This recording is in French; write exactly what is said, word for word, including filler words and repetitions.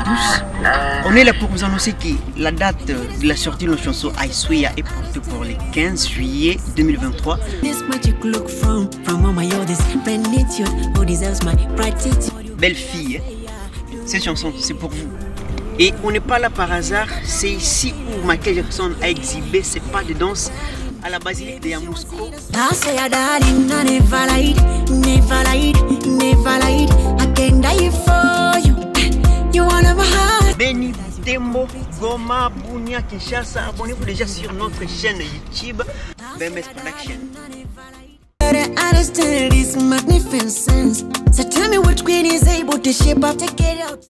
tous. On est là pour vous annoncer que la date de la sortie de notre chanson Aïsouya est portée pour le quinze juillet deux mille vingt-trois. Belle fille, cette chanson c'est pour vous. Et on n'est pas là par hasard, c'est ici où Michael Jackson a exhibé ses pas de danse à la basilique de Yamoussoukro. Beni, Tembo, Goma, Bunia, Kinshasa, abonnez-vous déjà sur notre chaîne YouTube B M S Production. I understand this magnificence. So tell me which queen is able to shape up to get out.